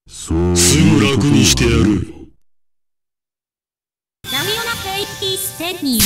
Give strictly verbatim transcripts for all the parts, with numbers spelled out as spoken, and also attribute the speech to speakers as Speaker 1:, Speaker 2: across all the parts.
Speaker 1: そう
Speaker 2: すぐ楽にしてやる。
Speaker 3: ラミオナケイティステニー。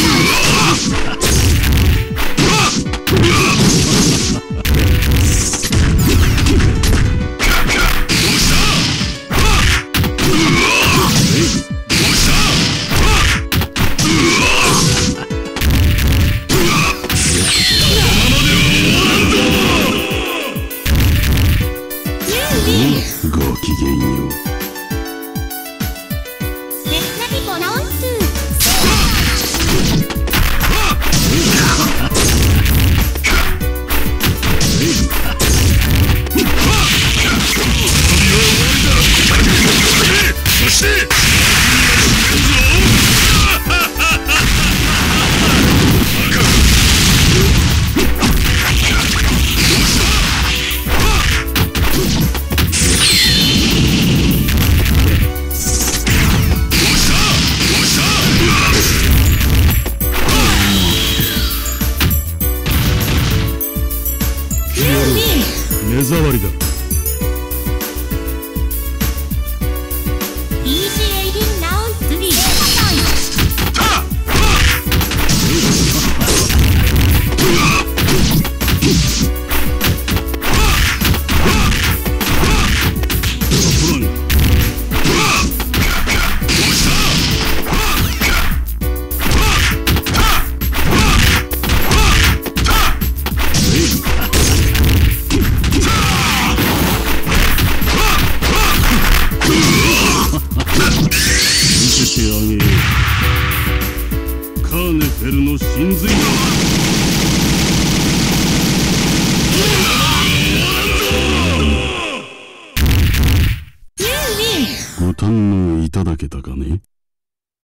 Speaker 1: ごきげんよう。
Speaker 2: そして目障りだ。カーネフェルの神髄だ。
Speaker 1: ご堪能いただけたかね。